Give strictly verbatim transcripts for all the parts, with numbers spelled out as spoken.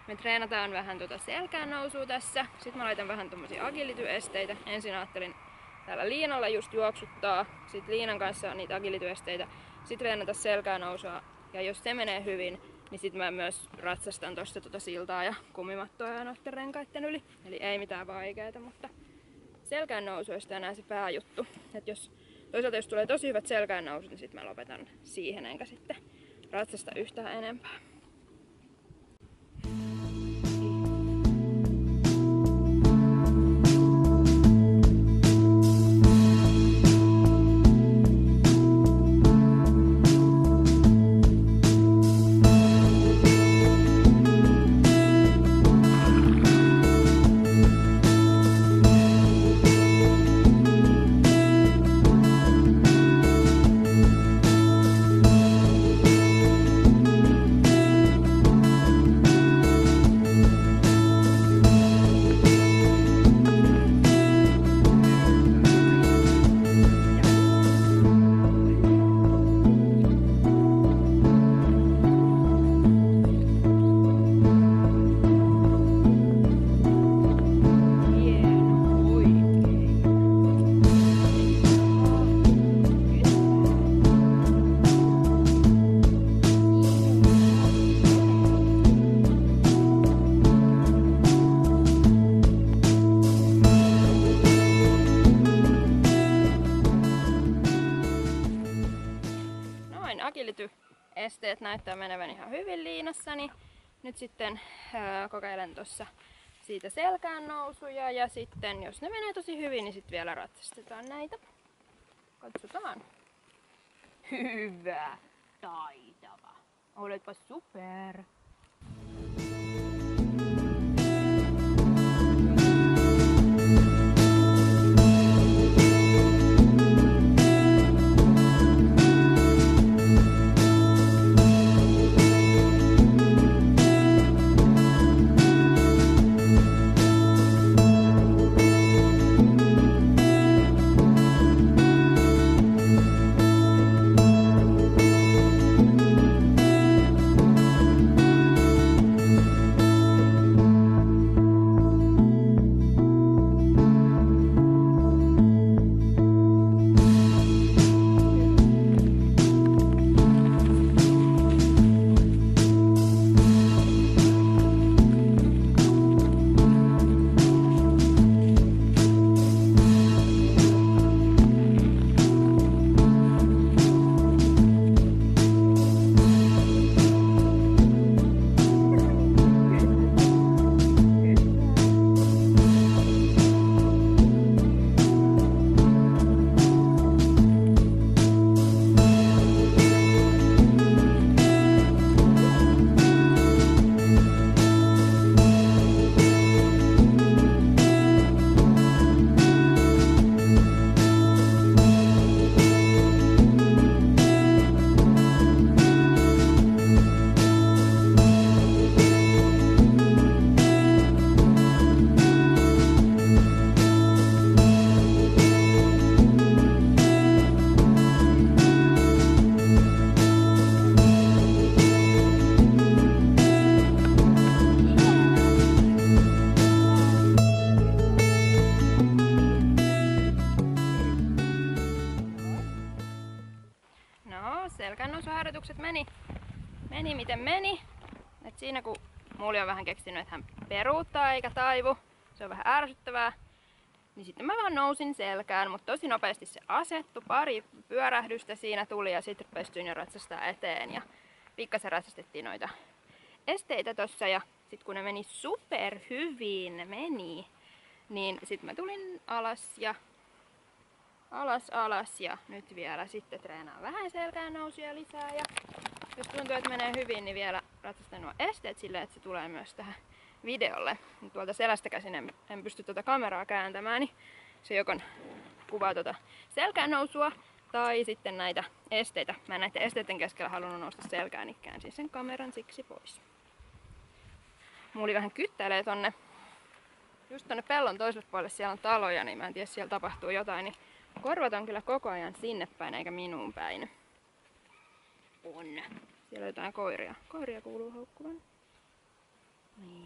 Me treenataan vähän tuota selkään nousua tässä. Sitten mä laitan vähän tommosia agility-esteitä. Ensin ajattelin täällä liinalla just juoksuttaa. Sitten liinan kanssa on niitä agility-esteitä. Sitten treenata selkään nousua. Ja jos se menee hyvin, niin sitten mä myös ratsastan tosta tuota siltaa ja kumimattoa ja noitten renkaitten yli. Eli ei mitään vaikeeta, mutta selkään nousu on enää se pääjuttu. Et jos, toisaalta jos tulee tosi hyvät selkään nousut, niin sitten mä lopetan siihen enkä sitten ratsasta yhtään enempää. Agility-esteet näyttää menevän ihan hyvin liinassa, niin nyt sitten ää, kokeilen tuossa siitä selkään nousuja ja sitten jos ne menee tosi hyvin, niin sitten vielä ratsastetaan näitä. Katsotaan. Hyvä! Taitava! Oletpa super! Selkännousuharjoitukset meni, meni miten meni. Et siinä kun Muuli on vähän keksinyt, että hän peruuttaa eikä taivu, se on vähän ärsyttävää, niin sitten mä vaan nousin selkään, mutta tosi nopeasti se asettu, pari pyörähdystä siinä tuli ja sitten pystyin jo ratsastaa eteen ja pikkasen ratsastettiin noita esteitä tossa ja sitten kun ne meni super hyvin, ne meni, niin sitten mä tulin alas ja alas alas ja nyt vielä sitten treenaan vähän selkään nousuja lisää ja jos tuntuu, että menee hyvin, niin vielä ratsastan nuo esteet silleen, että se tulee myös tähän videolle. Tuolta selästä käsin en, en pysty tuota kameraa kääntämään, niin se joko kuvaa tuota selkään nousua tai sitten näitä esteitä. Mä en näiden esteiden keskellä halunnut nousta selkään, niin käänsin sen kameran siksi pois. Muuli vähän kyttäilee tonne, just tonne pellon toiselle puolelle, siellä on taloja, niin mä en tiedä, siellä tapahtuu jotain, niin korvat on kyllä koko ajan sinne päin eikä minuun päin. On. Siellä on jotain koiria. Koiria kuuluu haukkuvan. Niin.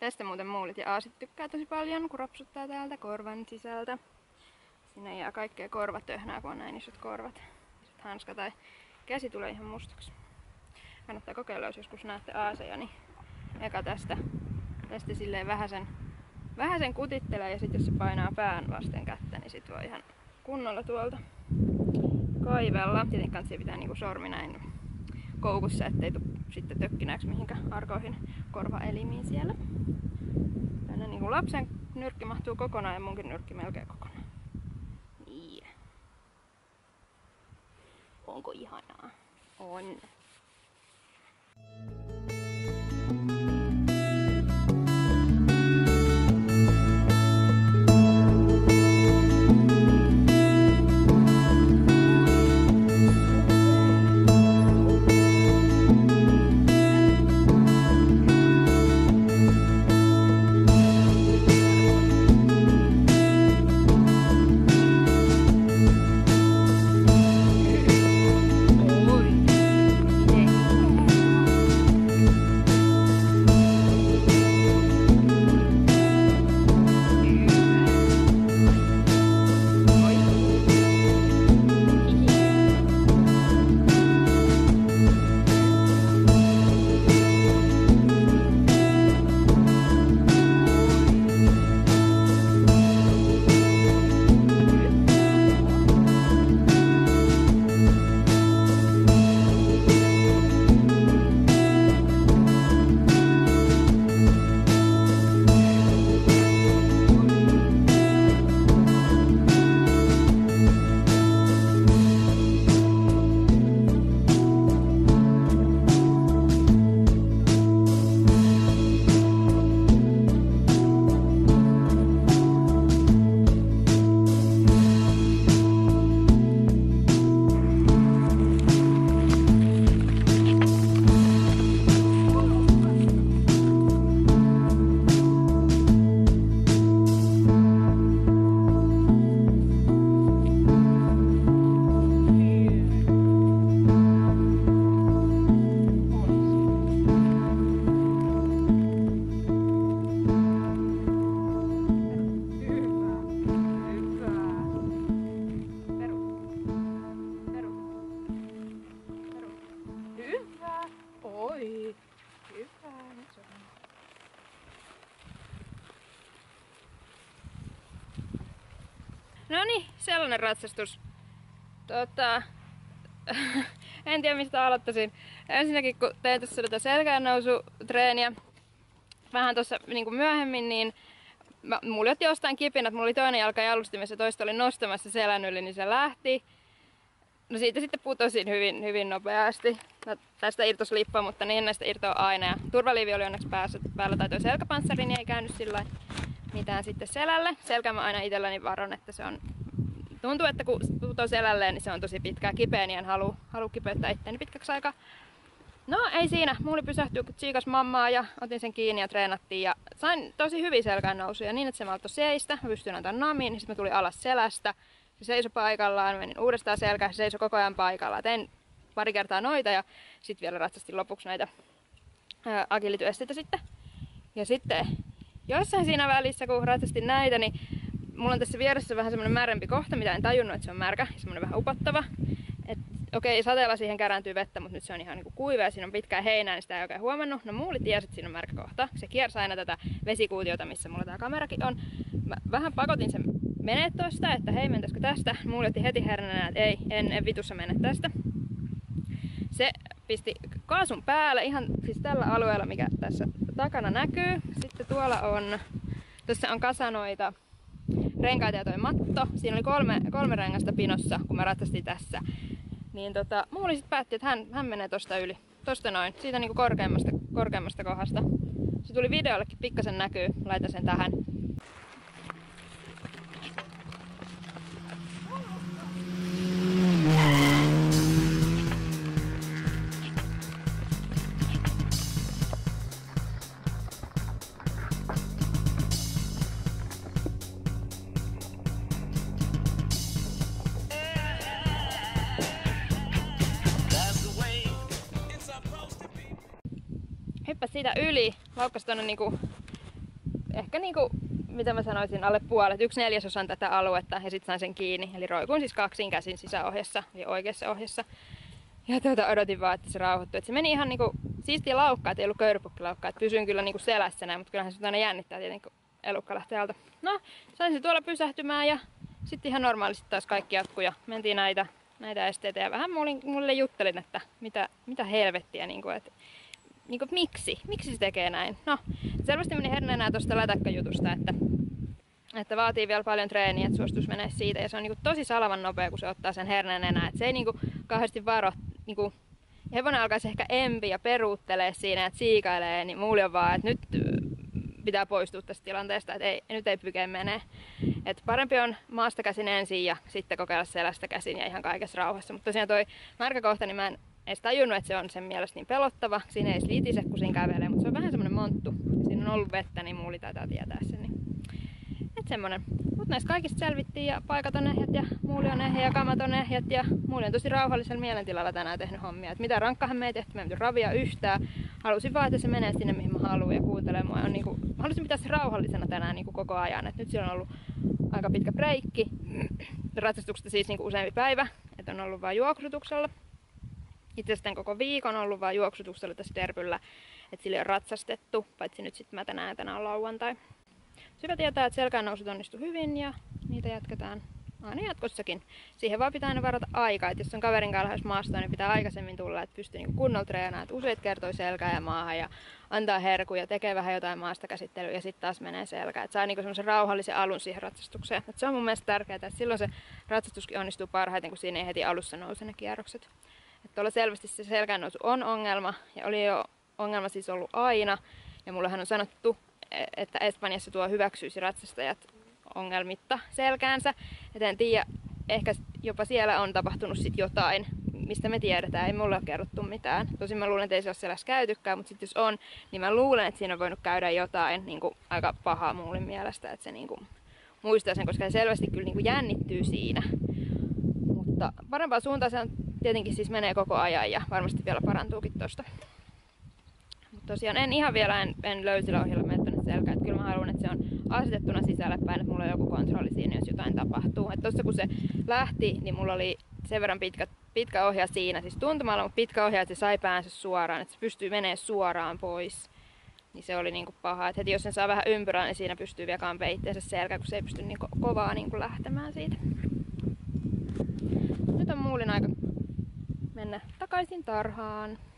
Tästä muuten muulit ja aasit tykkää tosi paljon, kun rapsuttaa täältä korvan sisältä. Sinne jää kaikkea korvatöhnää, kun on näin isot korvat. Sitten hanska tai käsi tulee ihan mustaksi. Kannattaa kokeilla, jos joskus näette aaseja, niin eka tästä, tästä silleen vähäsen, vähäsen kutittelee ja sitten jos se painaa pään vasten kättä, niin sit voi ihan kunnolla tuolta kaivella. Tietenkin kannattaa pitää niinku sormi näin koukussa, ettei tule sitten tökkinäksi mihinkään arkoihin korvaelimiin siellä. Tänne niinku lapsen nyrkki mahtuu kokonaan ja munkin nyrkki melkein kokonaan. Niin. Onko ihanaa? On. No niin, sellainen ratsastus. Tota, en tiedä mistä aloittaisin. Ensinnäkin kun tein tuossa tätä selkäännousutreeniä vähän tuossa niin myöhemmin, niin mä, mulla otti jostain kipinät. Mulla oli toinen jalka jalustimessa ja toista oli nostamassa selän yli, niin se lähti. No siitä sitten putosin hyvin, hyvin nopeasti. No, tästä irtosi lippa, mutta niin näistä irtoaa aina. Ja turvaliivi oli onneksi päässä, päällä tai tuo selkäpanssari, niin ei käynyt sillä mitään sitten selälle. Selkä mä aina itselläni varon, että se on... Tuntuu, että kun putoo selälleen, niin se on tosi pitkää kipeä, niin en halua, halua kipeyttää itseäni pitkäksi aikaa. No ei siinä. Muuli pysähtyi, kun tsiikas mammaa ja otin sen kiinni ja treenattiin. Ja sain tosi hyvin selkään nousuja niin, että se malttoi seistä. Mä pystyin antamaan namiin, niin sitten mä tulin alas selästä. Se seisoi paikallaan, menin uudestaan selkään, se seisoi koko ajan paikallaan. Tein pari kertaa noita ja sitten vielä ratsastin lopuksi näitä ää, agilityesteitä sitten. Ja sitten jossain siinä välissä, kun ratsastin näitä, niin mulla on tässä vieressä vähän semmonen märempi kohta, mitä en tajunnut, että se on märkä ja semmonen vähän upottava. Okei, okay, sateella siihen kerääntyy vettä, mutta nyt se on ihan niinku kuiva ja siinä on pitkää heinää, niin sitä ei oikein huomannut. No muuli tiesi, että siinä on märkä kohta. Se kiersi aina tätä vesikuutiota, missä mulla tää kamerakin on. Mä vähän pakotin sen menee tosta, että hei, mentäisikö tästä. Muuli otti heti hernänä, että ei, en, en vitussa mene tästä. Se pisti kaasun päälle ihan siis tällä alueella, mikä tässä takana näkyy. Sitten tuolla on, tuossa on kasanoita renkaita ja toi matto. Siinä oli kolme, kolme rengasta pinossa, kun mä ratsastin tässä. Niin tota, muuli sit päätti, että hän, hän menee tosta yli. Tosta noin, siitä niinku korkeammasta, korkeammasta kohdasta. Se tuli videollekin, pikkasen näkyy, laitan sen tähän. Hyppäsi siitä yli, laukkas tonne niinku ehkä niinku, mitä mä sanoisin, alle puolet, yksi neljäsosan tätä aluetta ja sitten sain sen kiinni. Eli roikuin siis kaksin käsin sisäohjassa, eli oikeassa ohjassa. Ja tuota, odotin vaan, että se rauhoittui. Et se meni ihan niinku siistiä laukkaa, ei ollut köyrypukkilaukkaa. Et pysyin kyllä niinku selässä näin, mutta kyllähän se aina jännittää tietenkin, kun elukka lähtee alta. No, sain se tuolla pysähtymään ja sitten ihan normaalisti taas kaikki jatkui ja mentiin näitä, näitä esteitä. Ja vähän mulle, mulle juttelin, että mitä, mitä helvettiä, niinku, että niinku, miksi? Miksi se tekee näin? No, selvästi meni herneenä tuosta lätäkkäjutusta, että Että vaatii vielä paljon treeniä, että suostus menee siitä. Ja se on niinku tosi salavan nopea, kun se ottaa sen herneen enää. Et se ei niinku kauheasti varo. Niinku, hevonen alkaisi ehkä empi ja peruuttelee siinä, että siikailee, niin muuli on vaan, että nyt pitää poistua tästä tilanteesta, että ei, nyt ei pykeen mene. Et parempi on maasta käsin ensin ja sitten kokeilla selästä käsin ja ihan kaikessa rauhassa. Mutta tosiaan toi märkäkohta, niin mä en edes tajunnut, että se on sen mielestä niin pelottava. Siinä ei litise, kun siinä kävelee, mutta se on vähän semmonen monttu. Siinä on ollut vettä, niin muuli taitaa tietää sen. Niin. Et semmonen. Mut näistä kaikista selvittiin ja paikat on ehjät ja muuli on ehjä ja kamat on ehjät ja muuli on tosi rauhallisella mielentilalla tänään tehnyt hommia. Et mitä rankkahan me ei tehty, me ei ravia yhtään. Halusin vaan, että se menee sinne mihin mä haluan ja kuuntelee mua. On niinku, mä halusin pitää se rauhallisena tänään niinku koko ajan. Et nyt siellä on ollut aika pitkä breikki. Ratsastuksesta siis niinku useampi päivä, että on ollut vain juoksutuksella. Itse asiassa koko viikon on ollut vain juoksutuksella tässä Derbyllä, että sillä on ratsastettu, paitsi nyt sitten mä tänään, tänään on lauantai. Hyvä tietää, että selkään nousut onnistuu hyvin ja niitä jatketaan aina jatkossakin. Siihen vaan pitää aina varata aikaa, että jos on kaverin kanssa lähes maastoon, niin pitää aikaisemmin tulla, että pystyy niinku kunnolla treenaamaan, että useat kertoi selkää ja maahan ja antaa herkuja, tekee vähän jotain maasta käsittelyä ja sitten taas menee selkään. Että saa niinku semmoisen rauhallisen alun siihen ratsastukseen. Et se on mun mielestä tärkeää, että silloin se ratsastuskin onnistuu parhaiten, kun siinä ei heti alussa nouse ne kierrokset. Että tuolla selvästi se selkään nousu on ongelma ja oli jo ongelma siis ollut aina ja mullehan on sanottu, että Espanjassa tuo hyväksyisi ratsastajat ongelmitta selkäänsä. Et en tiedä, ehkä jopa siellä on tapahtunut sit jotain, mistä me tiedetään. Ei mulle ole kerrottu mitään. Tosin mä luulen, että ei se ole sellaista käytykään, mutta sit jos on, niin mä luulen, että siinä on voinut käydä jotain niin kuin aika pahaa muulin mielestä. Että se niin kuin muistaa sen, koska se selvästi kyllä niin kuin jännittyy siinä. Mutta parempaa suuntaan se on tietenkin siis menee koko ajan ja varmasti vielä parantuukin tosta. Tosiaan en ihan vielä en, en löysillä ohjella menettänyt selkää, että kyllä mä haluan, että se on asetettuna sisälle päin, että mulla on joku kontrolli siinä, jos jotain tapahtuu. Että tossa kun se lähti, niin mulla oli sen verran pitkä, pitkä ohja siinä, siis tuntumalla, mutta pitkä ohja, että se sai päänsä suoraan, että se pystyy menemään suoraan pois. Niin se oli niinku paha, että heti jos sen saa vähän ympyrää, niin siinä pystyy viekaan peitteensä selkää, kun se ei pysty niin ko- kovaa niin lähtemään siitä. Nyt on muulin aika mennä takaisin tarhaan.